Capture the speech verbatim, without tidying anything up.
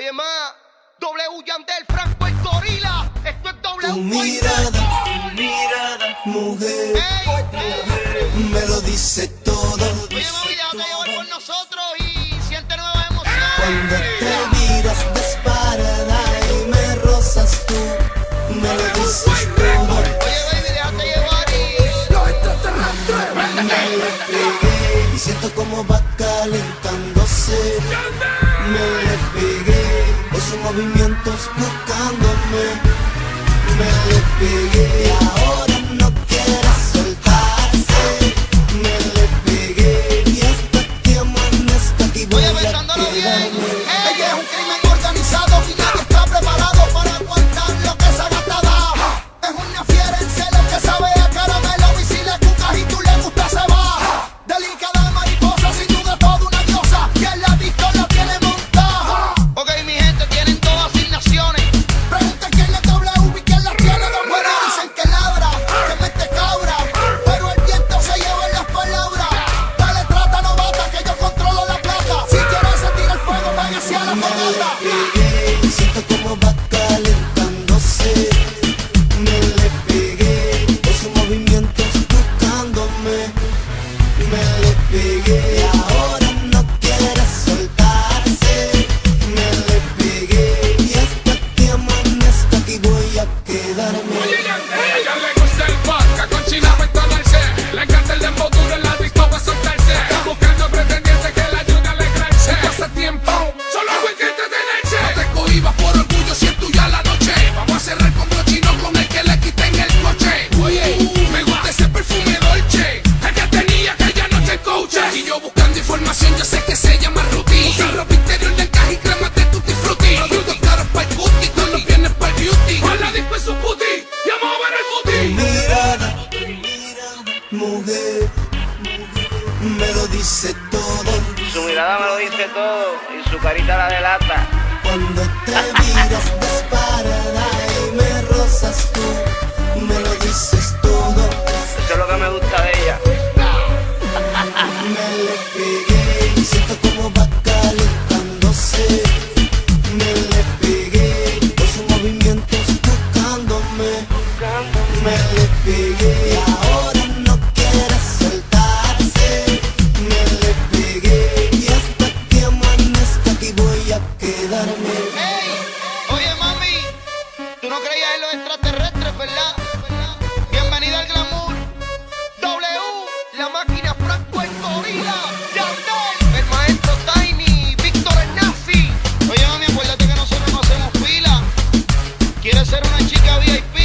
Oye, más, W Yandel, Franco el Gorila. Esto es W. Tu mirada, tu mirada, mujer, Ey, me lo dice todo. oye, mami, déjate llevar por nosotros y siente nuevas emociones. Cuando te miras disparada y me rozas tú, me lo dices todo. Oye, baby, déjate llevar y... Los extraterrestres. Me le pegué y siento como va calentándose. Me le pegué, por sus movimientos buscándome. Me le pegué y ahora no quiere soltarse. Me le pegué y hasta que amanezca aquí voy Oye, a pensándolo bien. quedarme. Ey, Ella es un crimen organizado y nadie está preparado para aguantar lo que esa gata da. Es una fiera en celo que sabe a caramelo y si le cucas y tú le gusta se va. Delicada mariposa, sin duda toda una diosa, y en la disco la tiene montada. ok, mi gente, tienen dos asignaciones. Pregunta quién le W y quién la tiene de buena. Dicen que ladra, que mete cabra, pero el viento se lleva en las palabras. Dale trata, no bata, que yo controlo la plata. Si quieres sentir el fuego, vaya hacia la fogata. Y siento como va calentándose. Me le pegué, por sus movimientos buscándome. Me le pegué y ahora no quiere soltarse. Me le pegué y hasta que amanezca aquí voy a quedarme. Oye, Yandel, a ella le gusta el vodka con china para entonarse. Le encanta el dembow duro en la disco para soltarse. Está buscando pretendientes que la ayuden a alegrarse. Pasa tiempo, solo hay que entretenerse. No te cohibas por orgullo si es tuya la noche. Vamos a cerrar con brochino con el que le quiten el coche. Oye, me gusta ese perfume dolce. El que tenía que ya no te coaches. Y yo buscando información, yo sé que se llama Ruti. Usa ropa interior del caja y cremas de tutti frutti. Productos caros para el booty, con los viernes para el beauty. Con la disco es su puti, y vamos a ver el booty. Mirada, mujer, me lo dice todo. Su mirada me lo dice todo y su carita la delata. Cuando te miras disparada y me rozas tú, me lo dices todo. Eso es lo que me gusta de ella. Me le pegué y siento como va calentándose. Me le pegué por sus movimientos buscándome. Me le pegué y ahora no quiere soltarse. Me le pegué y hasta que amanezca aquí voy a quedarme. Ey, oye, mami, tú no creías en los extraterrestres, ¿verdad? Bienvenida al glamour. W, la máquina, Franco el Gorila. Yandel, el maestro Tiny, Víctor el Nazi. Oye, mami, acuérdate que nosotros no hacemos fila. ¿Quieres ser una chica V I P?